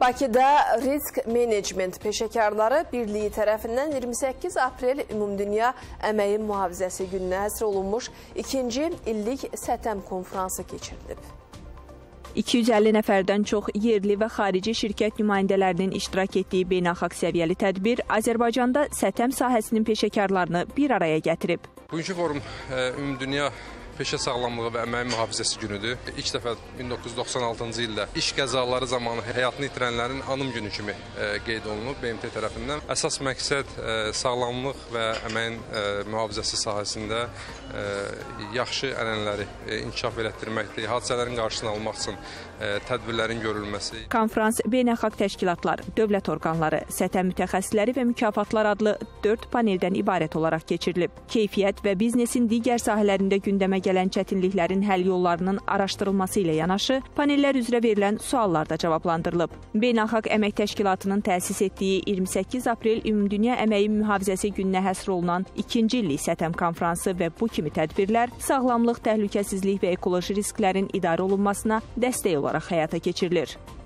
Bakıda Risk Management Peşəkarları Birliyi tərəfindən 28 aprel Ümumdünya Əməyin Mühafizəsi gününə həsr olunmuş 2-ci illik SƏTƏM konfransı keçirilib. 250 nəfərdən çox yerli və xarici şirkət nümayəndələrinin iştirak etdiyi beynəlxalq səviyyəli tədbir Azərbaycanda SƏTƏM sahəsinin peşəkarlarını bir araya gətirib. Bugünkü forum Ümumdünya Peşə Sağlamlığı və Əməyin Mühafizəsi günüdür. İlk dəfə 1996-cı ildə iş qəzaları zamanı həyatını itirənlərin anım günü kimi qeyd olunub BMT tərəfindən. Əsas məqsəd sağlamlıq və əməyin mühafizəsi sahəsində yaxşı ənənələri inkişaf elətdirməkdir. Hadisələrin qarşısını almaq üçün tədbirlərin görülməsi. Konfrans beynəlxalq təşkilatlar, dövlət orqanları, SƏTƏM mütəxəssisləri və mükafatlar adlı 4 paneldən ibarət olaraq keçirilib. Keyfiyyət və biznesin digər sahələrində gündəmə gələn çətinliklərin həll yollarının araşdırılması ilə yanaşı, panellər üzrə verilən suallar da cavablandırılıb. Beynəlxalq Əmək Təşkilatının təsis etdiyi 28 aprel Ümumdünya Əməyin Mühafizəsi gününə həsr olunan 2-ci illik SƏTƏM konfransı və bu kimi tədbirlər sağlamlıq, təhlükəsizlik və ekoloji risklərin idarə olunmasına dəstək olaraq həyata keçirilir.